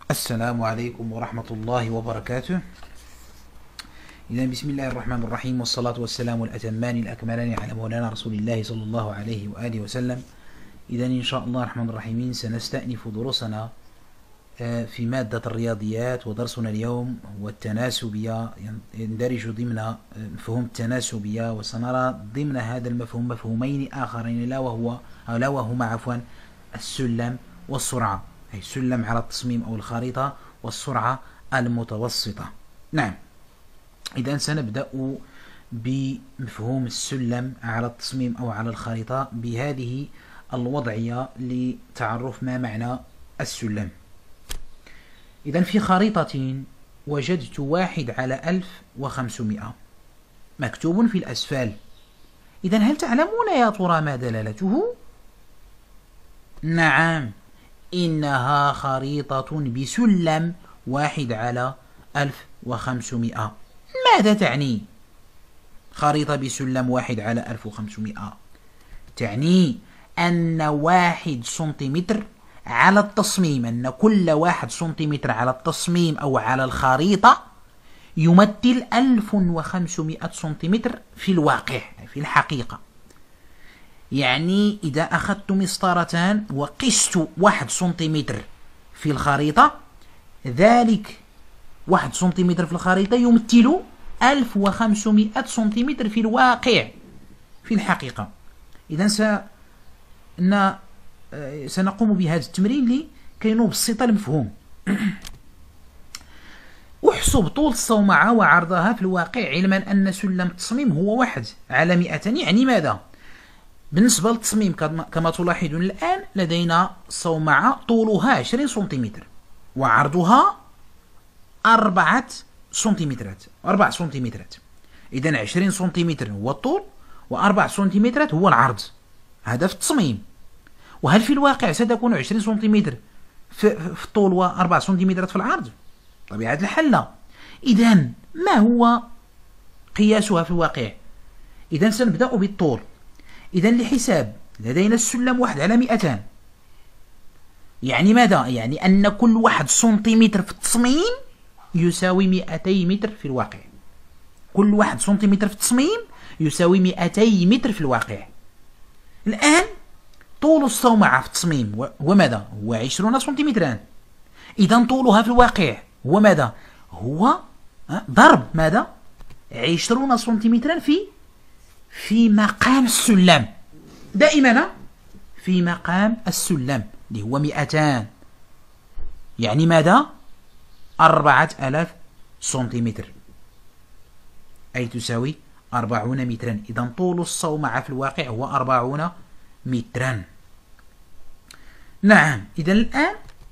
السلام عليكم ورحمة الله وبركاته. إذا بسم الله الرحمن الرحيم، والصلاة والسلام الأتمان الأكملان على مولانا رسول الله صلى الله عليه وآله وسلم. إذا إن شاء الله الرحمن الرحيم سنستأنف دروسنا في مادة الرياضيات، ودرسنا اليوم هو التناسبية، يندرج ضمن مفهوم التناسبية، وسنرى ضمن هذا المفهوم مفهومين آخرين لا وهما السلم والسرعة، أي السلم على التصميم أو الخريطة، والسرعة المتوسطة. نعم، إذا سنبدأ بمفهوم السلم على التصميم أو على الخريطة بهذه الوضعية لتعرف ما معنى السلم. إذا في خريطة وجدت 1/1500 مكتوب في الأسفل. إذا هل تعلمون يا ترى ما دلالته؟ نعم، إنها خريطة بسلم 1/1500. ماذا تعني خريطة بسلم 1/1500؟ تعني أن 1 سنتيمتر على التصميم، أن كل 1 سنتيمتر على التصميم أو على الخريطة يمثل 1500 سنتيمتر في الواقع، في الحقيقة. يعني إذا أخذت مسطرة وقست 1 سنتيمتر في الخريطة، ذلك 1 سنتيمتر في الخريطة يمثل 1500 سنتيمتر في الواقع، في الحقيقة. إذا سنقوم بهذا التمرين لكي نبسط المفهوم. احسب طول الصومعة وعرضها في الواقع، علما أن سلم التصميم هو 1/200. يعني ماذا؟ بالنسبة للتصميم كما تلاحظون الآن لدينا صومعة طولها 20 سنتيمتر وعرضها 4 سنتيمترات. إذا 20 سنتيمتر هو الطول و4 سنتيمترات هو العرض. هذا في التصميم. وهل في الواقع ستكون 20 سنتيمتر في الطول و4 سنتيمترات في العرض؟ طبيعة الحال لا. إذا ما هو قياسها في الواقع؟ إذا سنبدأ بالطول. إذا لحساب لدينا السلم 1/200. يعني ماذا؟ يعني أن كل 1 سنتيمتر في التصميم يساوي 200 متر في الواقع. كل 1 سنتيمتر في التصميم يساوي 200 متر في الواقع. الآن طول الصومعة في التصميم هو ماذا؟ هو 20 سنتيمترا. إذا طولها في الواقع هو ماذا؟ هو ضرب ماذا؟ 20 سنتيمترا في مقام السلم. دائما في مقام السلم اللي هو 200. يعني ماذا؟ 4000 سنتيمتر، أي تساوي 40 مترا. إذا طول الصومعة في الواقع هو 40 مترا. نعم، إذا الآن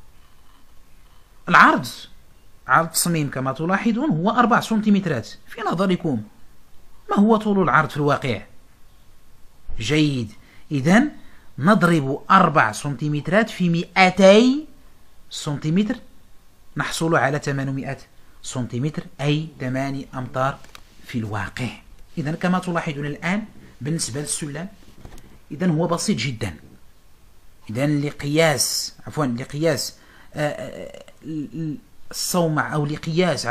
العرض على التصميم كما تلاحظون هو 4 سنتيمترات. في نظركم ما هو طول العرض في الواقع؟ جيد. إذا نضرب 4 سنتيمترات في 200 سنتيمتر، نحصل على 800 سنتيمتر، أي 8 أمتار في الواقع. إذا كما تلاحظون الآن بالنسبة للسلم، إذا هو بسيط جدا. إذا لقياس الصومع، أو لقياس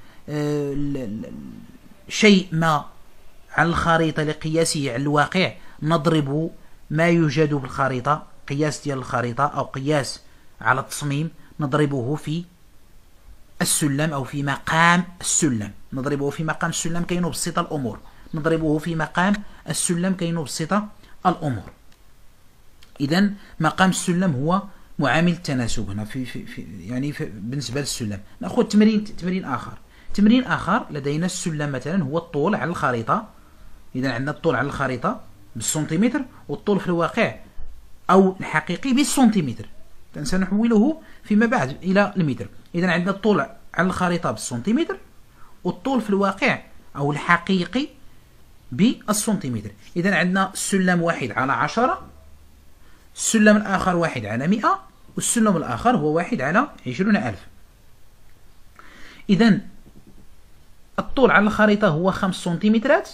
شيء ما على الخريطة لقياسه على الواقع، نضرب ما يوجد في الخريطة، قياس ديال الخريطة أو قياس على التصميم، نضربه في السلم أو في مقام السلم. نضربه في مقام السلم كي نبسط الأمور. إذا مقام السلم هو معامل التناسب هنا بالنسبة للسلم. نأخذ تمرين آخر. لدينا السلم مثلا هو الطول على الخريطة. إذا عندنا الطول على الخريطة بالسنتيمتر، والطول في الواقع أو الحقيقي بالسنتيمتر. سنحوله فيما بعد إلى المتر. إذا عندنا الطول على الخريطة بالسنتيمتر، والطول في الواقع أو الحقيقي بالسنتيمتر. إذا عندنا السلم 1/10، السلم الآخر 1/100، والسلم الآخر هو 1/20,000. إذا الطول على الخريطة هو 5 سنتيمترات.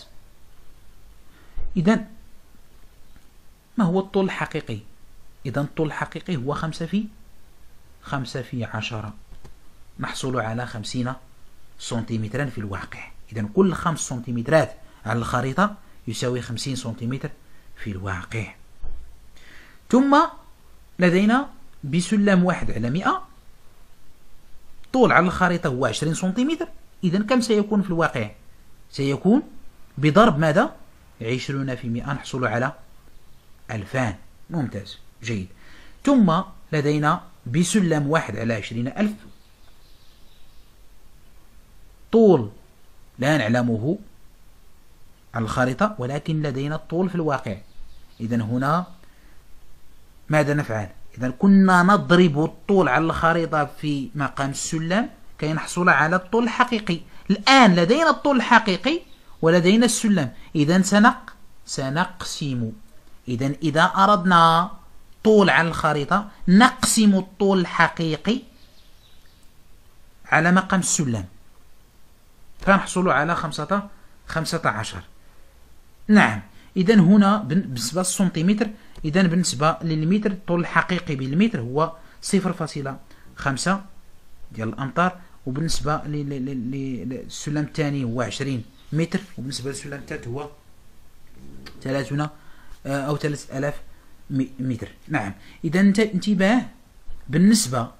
إذا ما هو الطول الحقيقي؟ إذا الطول الحقيقي هو 5 في 10. نحصل على 50 سنتيمترا في الواقع. إذا كل 5 سنتيمترات على الخريطة يساوي 50 سنتيمتر في الواقع. ثم لدينا بسلم 1 على 100 طول على الخريطة هو 20 سنتيمتر. إذا كم سيكون في الواقع؟ سيكون بضرب ماذا؟ 20 في 100 نحصل على 2000. ممتاز جيد. ثم لدينا بسلم 1 على 20,000 طول لا نعلمه على الخريطة ولكن لدينا الطول في الواقع. إذا هنا ماذا نفعل؟ إذا كنا نضرب الطول على الخريطة في مقام السلم كي نحصل على الطول الحقيقي. الآن لدينا الطول الحقيقي ولدينا السلم. إذا سنقسم. إذا أردنا طول على الخريطة نقسم الطول الحقيقي على مقام السلم فنحصل على 15. نعم. إذا هنا بالنسبة للسنتيمتر، إذا بالنسبة للمتر الطول الحقيقي بالمتر هو 0.5 ديال الأمتار، وبالنسبة للسلم الثاني هو 20 متر، وبالنسبة للسلم الثالث هو 30 أو 3000 متر. نعم. إذا انتباه بالنسبة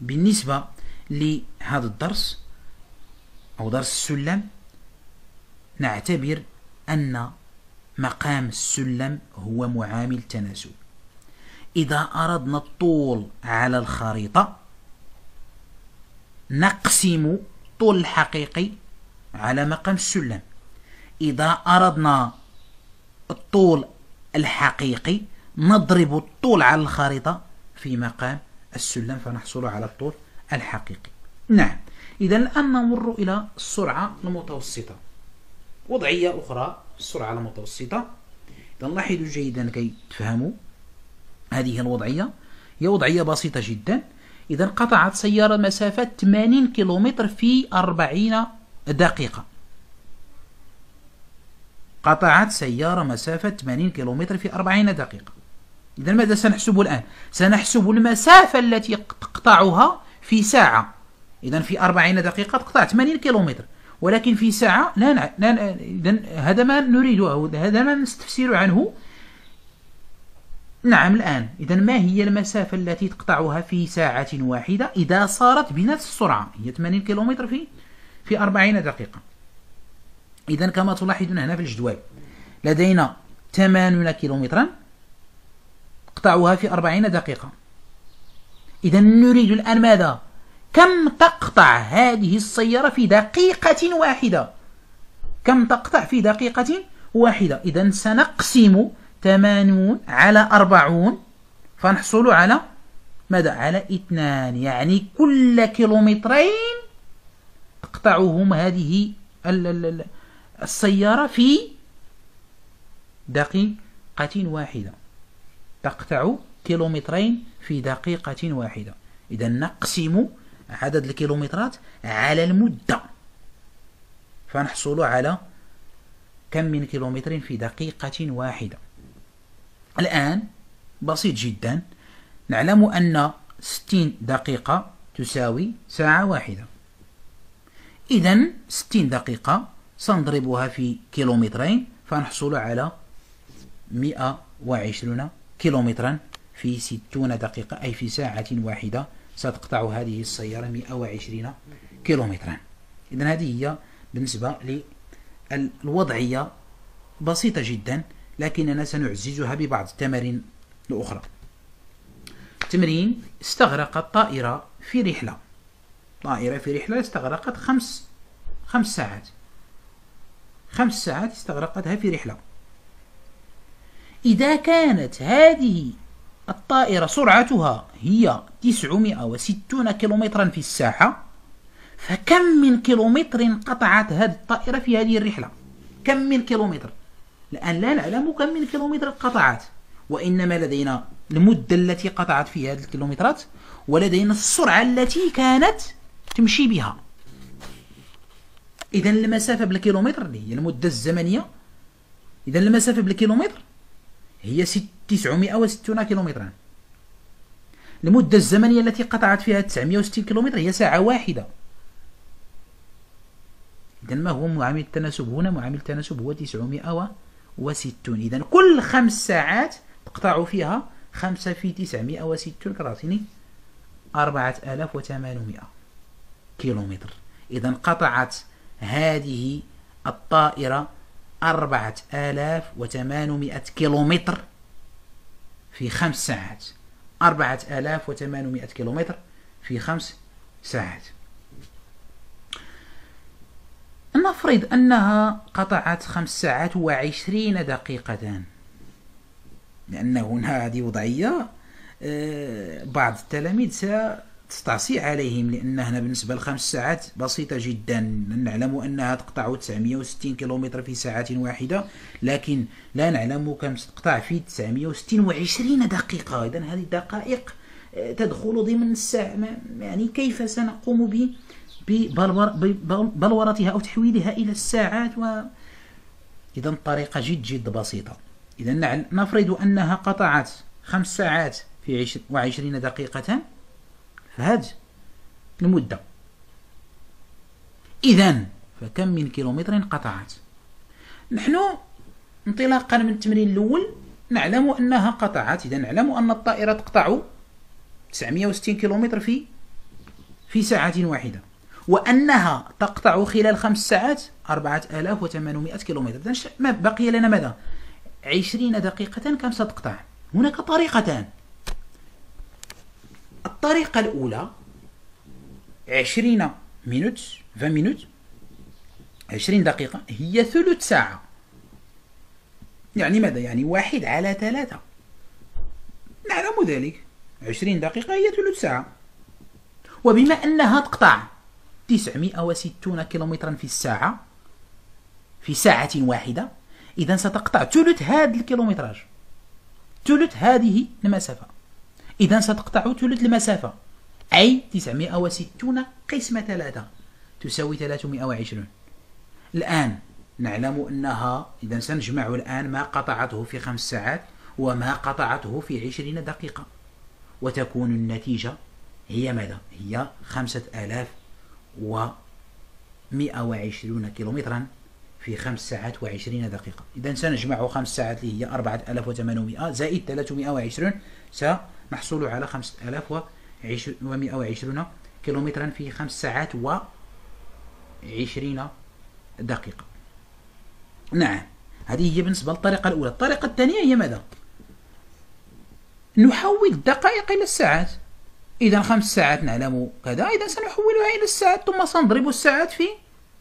لهذا الدرس أو درس السلم، نعتبر أن مقام السلم هو معامل تناسب. إذا أردنا الطول على الخريطة نقسم الطول الحقيقي على مقام السلم. إذا أردنا الطول الحقيقي نضرب الطول على الخريطة في مقام السلم فنحصل على الطول الحقيقي. نعم. إذا الآن نمر إلى السرعة المتوسطة، وضعية أخرى السرعة المتوسطة. إذا لاحظوا جيدا كي تفهموا هذه الوضعية، هي وضعية بسيطة جدا. إذا قطعت سيارة مسافة 80 كيلومتر في 40 دقيقة. قطعت سيارة مسافة 80 كيلومتر في 40 دقيقة. إذا ماذا سنحسب الآن؟ سنحسب المسافة التي تقطعها في ساعة. إذا في 40 دقيقة تقطع 80 كيلومتر، ولكن في ساعة إذا هذا ما نريده، هذا ما نستفسر عنه. نعم. الآن إذا ما هي المسافة التي تقطعها في ساعة واحدة إذا صارت بنفس السرعة؟ هي 80 كيلومتر في 40 دقيقة. إذا كما تلاحظون هنا في الجدول لدينا 80 كيلومترا تقطعها في 40 دقيقة. إذا نريد الآن ماذا؟ كم تقطع هذه السيارة في دقيقة واحدة؟ كم تقطع في دقيقة واحدة؟ إذا سنقسم 80 على 40 فنحصل على ماذا؟ على 2. يعني كل كيلومترين تقطعهم هذه السيارة في دقيقة واحدة. تقطع كيلومترين في دقيقة واحدة. إذا نقسم عدد الكيلومترات على المدة فنحصل على كم من كيلومتر في دقيقة واحدة. الآن بسيط جدا، نعلم أن 60 دقيقة تساوي ساعة واحدة. إذا 60 دقيقة سنضربها في كيلومترين فنحصل على 120 كيلومترا في 60 دقيقة، أي في ساعة واحدة ستقطع هذه السيارة 120 كيلومترا. إذن هذه هي بالنسبة للوضعية بسيطة جدا، لكننا سنعززها ببعض التمارين الأخرى. تمرين: استغرقت طائرة في رحلة استغرقت 5 ساعات. 5 ساعات استغرقتها في رحلة. إذا كانت هذه الطائرة سرعتها هي 960 كيلومترا في الساعة، فكم من كيلومتر قطعت هذه الطائرة في هذه الرحلة؟ كم من كيلومتر؟ الآن لا نعلم كم من كيلومتر قطعت، وإنما لدينا المدة التي قطعت فيها هذه الكيلومترات، ولدينا السرعة التي كانت تمشي بها. إذن المسافة بالكيلومتر هي المدة الزمنية. إذن المسافة بالكيلومتر هي 960 كيلومترا. المدة الزمنية التي قطعت فيها 960 كيلومتر هي ساعة واحدة. إذا ما هو معامل التناسب هنا؟ معامل التناسب هو 960. إذا كل 5 ساعات تقطع فيها 5 في 960 كتعطيني 4800 كيلومتر. إذا قطعت هذه الطائرة 4800 كيلومتر في 5 ساعات. 4800 كيلومتر في 5 ساعات. نفرض أنها قطعت 5 ساعات و20 دقيقة، لأن هنا هذه وضعية بعض التلاميذ ستستعصي عليهم، لأن هنا بالنسبة ل5 ساعات بسيطة جدا. نعلم أنها تقطع 960 كيلومتر في ساعة واحدة، لكن لا نعلم كم ستقطع في 920 دقيقة. إذن هذه الدقائق تدخل ضمن الساعة. يعني كيف سنقوم ببلورتها أو تحويلها إلى الساعات؟ إذا الطريقة جد بسيطة. إذا نفرض أنها قطعت 5 ساعات في 20 دقيقة فهذه المدة. إذا فكم من كيلومتر قطعت؟ نحن انطلاقا من التمرين الأول نعلم أنها قطعت. إذا نعلم أن الطائرة تقطع 960 كيلومتر في ساعة واحدة، وأنها تقطع خلال 5 ساعات 4800 كيلومتر. إذا ما بقي لنا ماذا؟ 20 دقيقة كم ستقطع؟ هناك طريقتان. الطريقة الأولى 20 دقيقة هي ثلث ساعة. يعني ماذا؟ يعني 1/3. نعلم ذلك. 20 دقيقة هي ثلث ساعة. وبما أنها تقطع 960 كيلومترا في الساعة في ساعة واحدة، إذا ستقطع ثلث هذا الكيلومتراج، ثلث هذه المسافة. إذا ستقطع ثلث المسافة، أي 960 قسمة 3 تساوي 320. الآن نعلم أنها، إذا سنجمع الآن ما قطعته في 5 ساعات وما قطعته في 20 دقيقة، وتكون النتيجة هي ماذا؟ هي 5120 كيلومترا في 5 ساعات و20 دقيقة. إذا سنجمع 5 ساعات اللي هي 4800 زائد 320، سنحصل على 5120 كيلومترا في 5 ساعات و20 دقيقة. نعم، هذه هي بالنسبة للطريقة الأولى. الطريقة الثانية هي ماذا؟ نحول الدقائق إلى الساعات. إذا 5 ساعات نعلم كذا، إذا سنحولها إلى الساعات، ثم سنضرب الساعات في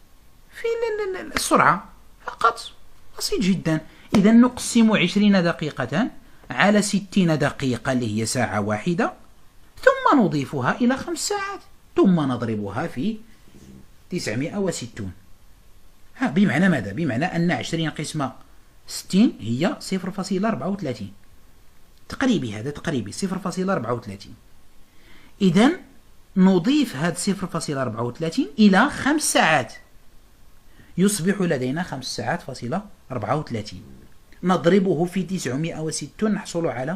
السرعة فقط. بسيط جدا. إذا نقسم 20 دقيقة على 60 دقيقة اللي هي ساعة واحدة، ثم نضيفها إلى 5 ساعات، ثم نضربها في 960. بمعنى ماذا؟ بمعنى أن 20 قسمة 60 هي 0.34. تقريبي، هذا تقريبي 0.34. إذا نضيف هذا 0.34 إلى 5 ساعات، يصبح لدينا 5 ساعات فاصلة 34. نضربه في 960 نحصل على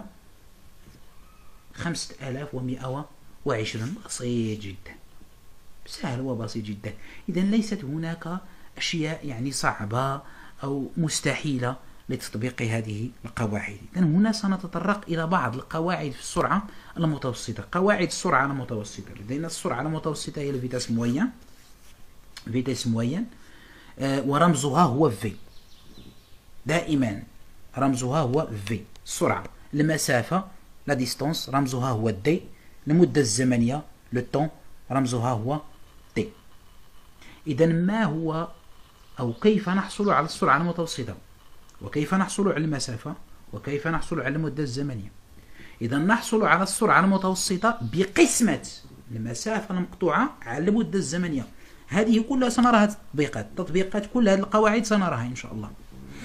5120. بسيط جدا، سهل وبسيط جدا. إذا ليست هناك أشياء يعني صعبة أو مستحيلة لتطبيق هذه القواعد. إذن هنا سنتطرق إلى بعض القواعد في السرعة المتوسطة. قواعد السرعة المتوسطة، لدينا السرعة المتوسطة هي الفيتاس موين، ورمزها هو V. دائما رمزها هو V. السرعة، المسافة لا ديستانس رمزها هو D. المدة الزمنية لو طون رمزها هو T. إذا ما هو أو كيف نحصل على السرعة المتوسطة، وكيف نحصل على المسافة، وكيف نحصل على المدة الزمنية؟ إذا نحصل على السرعة المتوسطة بقسمة المسافة المقطوعة على المدة الزمنية. هذه كلها سنراها تطبيقات كل هذه القواعد سنراها إن شاء الله.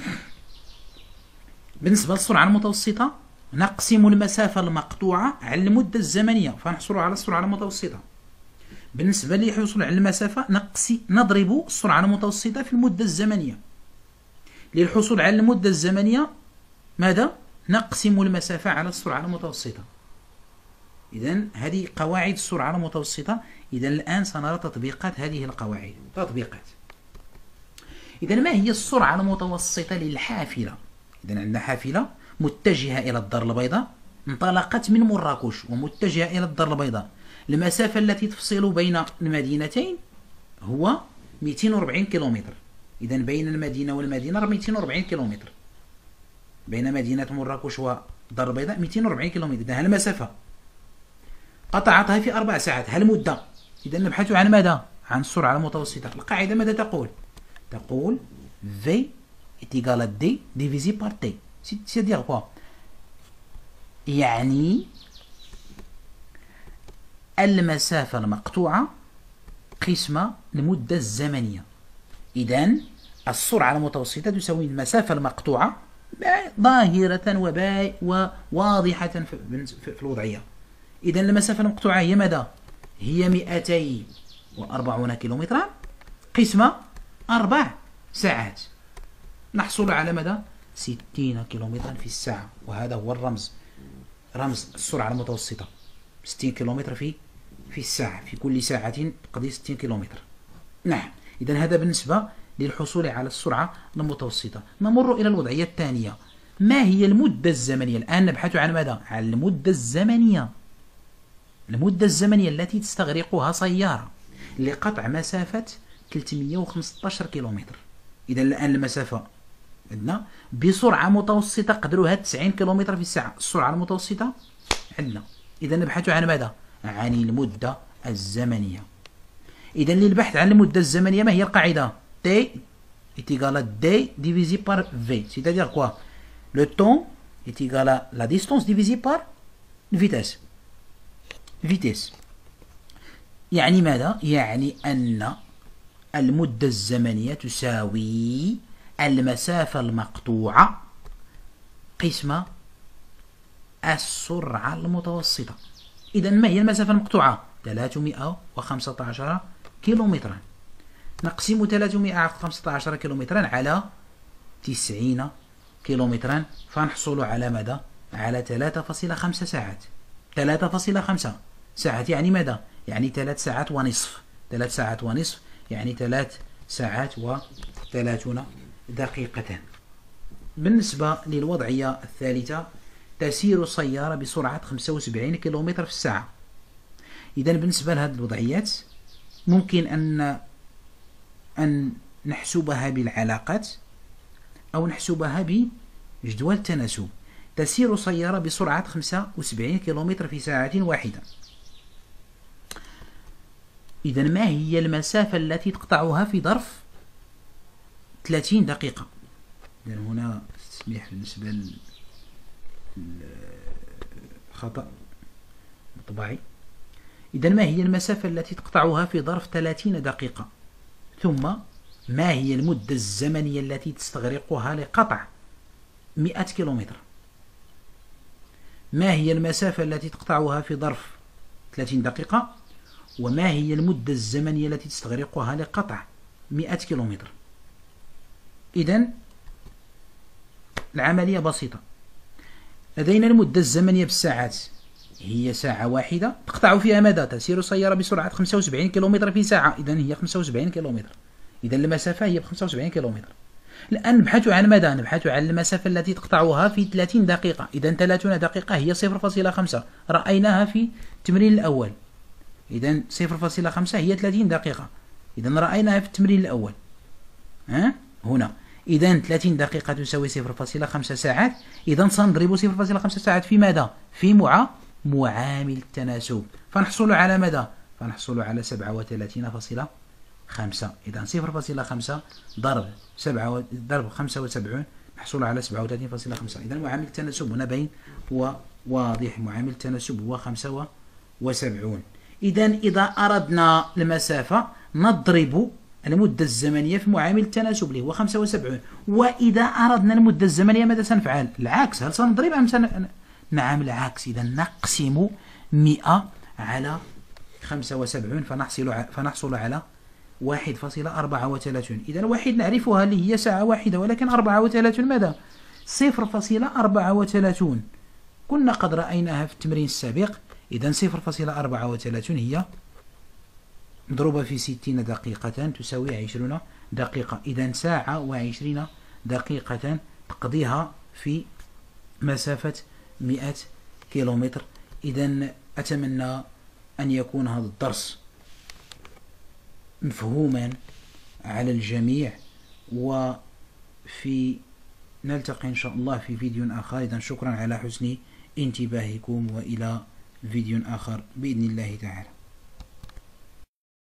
بالنسبة للسرعة المتوسطة نقسم المسافة المقطوعة على المدة الزمنية فنحصل على السرعة المتوسطة. بالنسبة للحصول على المسافة نضرب السرعة المتوسطة في المدة الزمنية. للحصول على المدة الزمنية ماذا؟ نقسم المسافة على السرعة المتوسطة. إذا هذه قواعد السرعة المتوسطة. إذا الآن سنرى تطبيقات هذه القواعد. تطبيقات. إذا ما هي السرعة المتوسطة للحافلة؟ إذا عندنا حافلة متجهة إلى الدار البيضاء، انطلقت من مراكش ومتجهة إلى الدار البيضاء. المسافة التي تفصل بين المدينتين هو 240 كيلومتر. إذا بين المدينة والمدينة 240 كيلومتر. بين مدينة مراكش والدار البيضاء 240 كيلومتر. إذا المسافة قطعتها في 4 ساعات. المدة. إذا نبحث عن ماذا؟ عن السرعة المتوسطة. القاعدة ماذا تقول؟ تقول V est égal à D divisé par T. C'est-à-dire quoi؟ يعني المسافة المقطوعة قسمة المدة الزمنية. إذا السرعة المتوسطة تساوي المسافة المقطوعة ظاهرة وواضحة في الوضعية. إذا المسافة المقطوعة هي ماذا؟ هي 240 كيلومترا قسمة 4 ساعات. نحصل على ماذا؟ 60 كيلومترا في الساعة. وهذا هو الرمز، رمز السرعة المتوسطة. 60 كيلومتر في الساعة. في كل ساعة تقضي 60 كيلومتر. نعم. إذا هذا بالنسبة للحصول على السرعة المتوسطة. نمر إلى الوضعية الثانية. ما هي المدة الزمنية؟ الآن نبحث عن ماذا؟ عن المدة الزمنية. المدة الزمنية التي تستغرقها سيارة لقطع مسافة 315 كيلومتر. إذا الآن المسافة عندنا بسرعة متوسطة قدرها 90 كيلومتر في الساعة. السرعة المتوسطة عندنا. إذا نبحث عن ماذا؟ عن المدة الزمنية. إذا للبحث عن المدة الزمنية ما هي القاعدة؟ T est égal à D divisé par V. C'est-à-dire quoi? Le temps est égal à la distance divisée par vitesse. Vitesse. يعني ماذا؟ يعني أن المدة الزمنية تساوي المسافة المقطوعة قسمة السرعة المتوسطة. إذا ما هي المسافة المقطوعة؟ 315 كيلومترا. نقسم 315 كيلومترا على 90 كيلومترا فنحصل على ماذا؟ على 3.5 ساعات. 3.5 ساعات يعني ماذا؟ يعني 3 ساعات ونصف. 3 ساعات ونصف يعني 3 ساعات و30 دقيقة. بالنسبة للوضعية الثالثة، تسير السيارة بسرعة 75 كيلومتر في الساعة. إذا بالنسبة لهذه الوضعيات ممكن أن نحسبها بالعلاقات أو نحسبها بجدول التناسب. تسير سيارة بسرعة 75 كيلومتر في ساعة واحدة. إذا ما هي المسافة التي تقطعها في ظرف 30 دقيقة؟ إذا هنا تسميح بالنسبة للخطأ مطبعي. إذا ما هي المسافة التي تقطعها في ظرف 30 دقيقة؟ ثم ما هي المدة الزمنية التي تستغرقها لقطع 100 كيلومتر؟ ما هي المسافة التي تقطعها في ظرف 30 دقيقة؟ وما هي المدة الزمنية التي تستغرقها لقطع 100 كيلومتر؟ إذا العملية بسيطة. لدينا المدة الزمنية بالساعات هي ساعة واحدة تقطع فيها ماذا؟ تسير سيارة بسرعة 75 كيلومتر في ساعة. إذا هي 75 كيلومتر. إذا المسافة هي 75 كيلومتر. الآن نبحث عن ماذا؟ نبحث عن المسافة التي تقطعها في 30 دقيقة. إذا 30 دقيقة هي 0.5. رأيناها في التمرين الأول. إذا 0.5 هي 30 دقيقة. إذا رأيناها في التمرين الأول. هنا. إذا 30 دقيقة تساوي 0.5 ساعات. إذا سنضرب 0.5 ساعات في ماذا؟ في معامل التناسب. فنحصل على ماذا؟ فنحصل على 37.5. إذا 0.5 ضرب 75 نحصل على 37.5. إذا معامل التناسب هنا باين هو واضح. معامل التناسب هو 75. إذا أردنا المسافة نضرب المدة الزمنية في معامل التناسب اللي هو 75. وإذا أردنا المدة الزمنية ماذا سنفعل؟ العكس. هل سنضرب أم نعم العكس. إذا نقسم 100 على 75 فنحصل على 1.34. إذا واحد نعرفها اللي هي ساعة واحدة، ولكن 34 ماذا؟ 0.34. كنا قد رأيناها في التمرين السابق. إذا 0.34 هي مضروبة في 60 دقيقة تساوي 20 دقيقة. إذا ساعة و20 دقيقة تقضيها في مسافة 100 كيلومتر. إذا أتمنى أن يكون هذا الدرس مفهوما على الجميع، وفي نلتقي إن شاء الله في فيديو آخر. إذا شكرا على حسن انتباهكم، وإلى فيديو آخر بإذن الله تعالى.